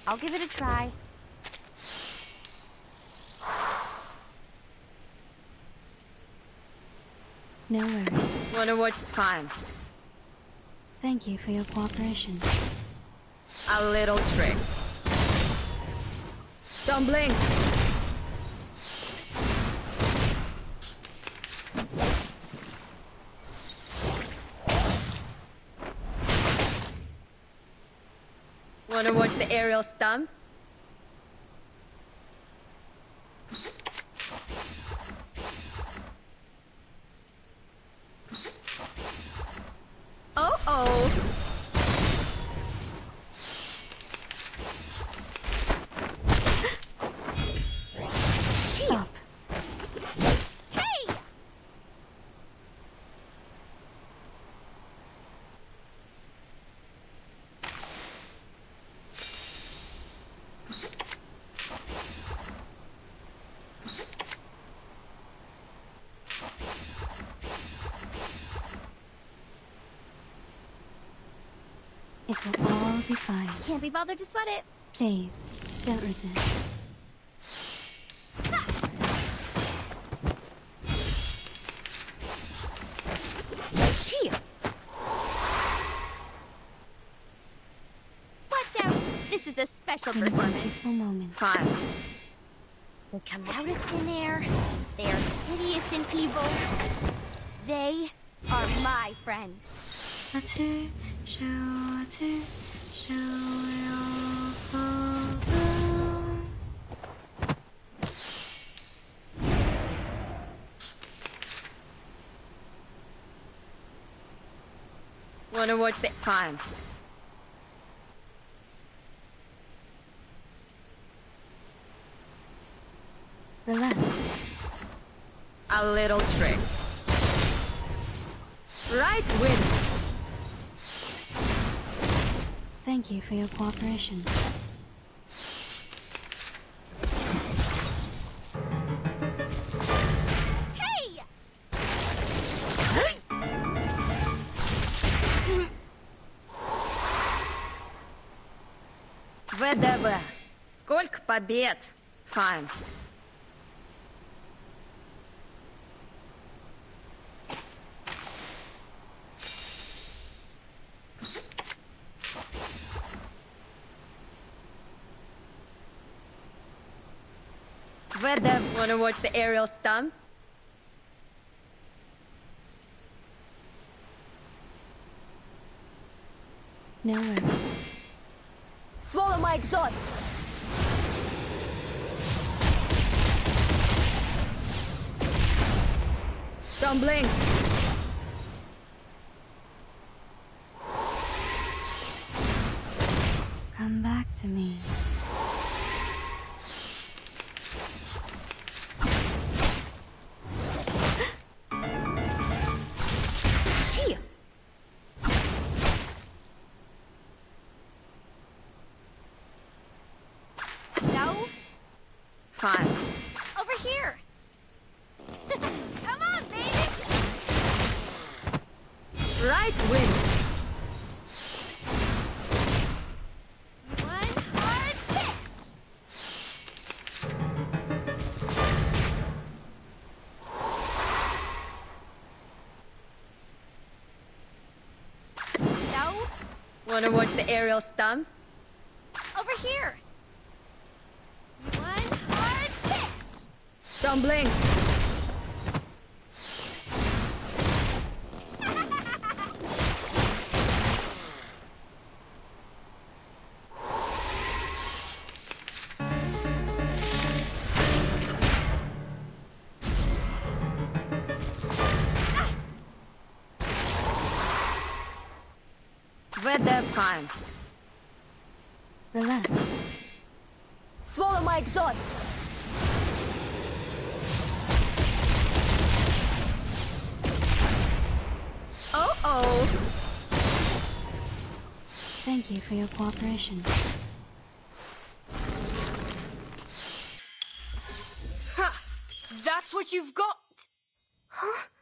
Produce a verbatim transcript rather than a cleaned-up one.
I'll give it a try. No worries. Wanna watch time? Thank you for your cooperation. A little trick. Stumbling. Wanna watch the aerial stunts? Oh oh. Stop. Hey! It will all be fine. Can't be bothered to sweat it. Please, don't resist. Chia! Watch out! This is a special In a performance. peaceful moment. Fine. They come out of thin air. They are hideous and evil. They are my friends. Atu, show, atu, show your father. Wanna watch the time? Relax. A little trick. Right win. Thank you for your cooperation. Hey! ВДВ. Сколько побед? Fine. ВДВ. Wanna watch the aerial stunts? No worries. Swallow my exhaust! Stumbling. Come back to me. Chia! No? Fine. Over here! Come on, baby! Right win. One hard pitch! No? Wanna watch the aerial stunts? Over here! One hard pitch! Stumbling. ВД Prime. Relax. Swallow my exhaust! Oh oh. Thank you for your cooperation. Ha! That's what you've got! Huh?